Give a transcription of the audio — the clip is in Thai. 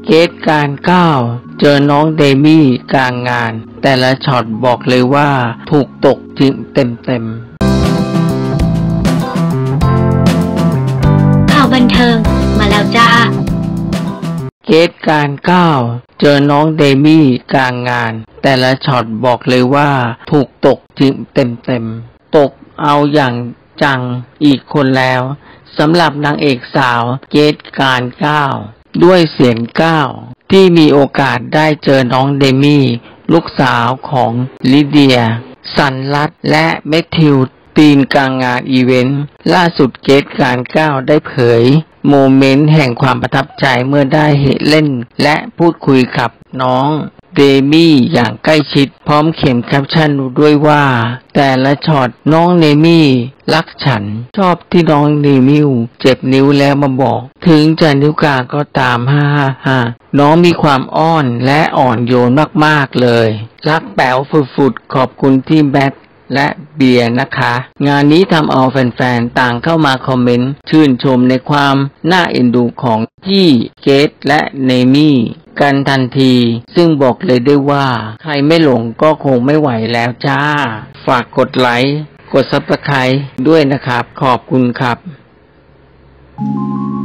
เกตการก้าวเจอน้องเดมี่กลางงานแต่ละช็อตบอกเลยว่าถูกตกจริงเต็มข่าวบันเทิงมาแล้วจ้าเกตการก้าวเจอน้องเดมี่กลางงานแต่ละช็อตบอกเลยว่าถูกตกจริงเต็มตกเอาอย่างจังอีกคนแล้วสำหรับนางเอกสาวเกตการก้าวด้วยเสียงก้าวที่มีโอกาสได้เจอน้องเดมี่ลูกสาวของลิเดียสันรัตน์และเมทธิวตีนกลางงานอีเวนต์ล่าสุดเกตการก้าวได้เผยโมเมนต์แห่งความประทับใจเมื่อได้เล่นและพูดคุยกับน้องเดมี่อย่างใกล้ชิดพร้อมเขียนแคปชั่นด้วยว่าแต่ละช็อตน้องเดมี่รักฉันชอบที่น้องเดมี่เจ็บนิ้วแล้วมาบอกถึงจะนิ้วกลางก็ตามฮ่าน้องมีความอ้อนและอ่อนโยนมากๆเลยรักแป๋วฝุดๆขอบคุณที่แบทและเบียร์นะคะงานนี้ทำเอาแฟนๆต่างเข้ามาคอมเมนต์ชื่นชมในความน่าเอ็นดูของที่เกตและเนมี่กันทันทีซึ่งบอกเลยได้ว่าใครไม่หลงก็คงไม่ไหวแล้วจ้าฝากกดไลค์กดซับสไครบ์ด้วยนะครับขอบคุณครับ